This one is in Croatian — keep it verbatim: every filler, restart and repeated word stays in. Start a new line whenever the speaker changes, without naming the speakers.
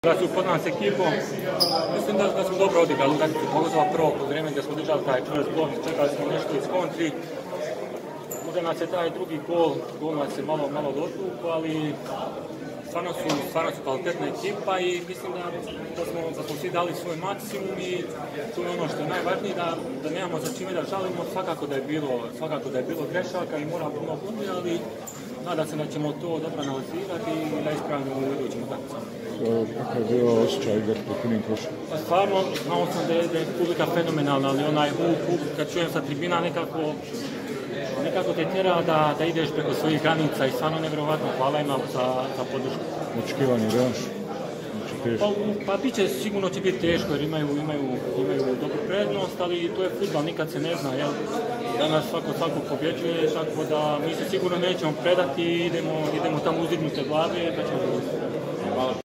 Da su pod nas ekipom, mislim da, da smo dobro odigrali utakmicu, pogotovo prvo po vrijeme gdje smo držali taj čvrst blok, čekali smo nešto iz kontri. Možda nas je taj drugi gol, gol nas je malo, malo dotukao, ali stvarno su, stvarno su kvalitetna ekipa i mislim da, da, smo, da smo svi dali svoj maksimum i to je ono što je najvažnije, da, da nemamo za čime da žalimo, svakako da je bilo, svakako da je bilo grešaka i mora puno puno, ali nadam se da ćemo to dobro analizirati i da ispravimo u idućim utakmicama.
Kako je bio osjećaj igrati pod punim košem?
Pa stvarno, znao sam da je, da je publika fenomenalna, ali onaj huk, huk, kad čujem sa tribina nekako, nekako te tjera da, da ideš preko svojih granica i stvarno nevjerovatno hvala ima za, za podršku.
Očekivani revanš?
Pa, pa bit će, sigurno će biti teško jer imaju, imaju, imaju dobru prednost, ali to je fudbal, nikad se ne zna, jel? Danas svako svako pobjeđuje, tako da mi se sigurno nećemo predati i idemo, idemo tamo uzdignute glave da ćemo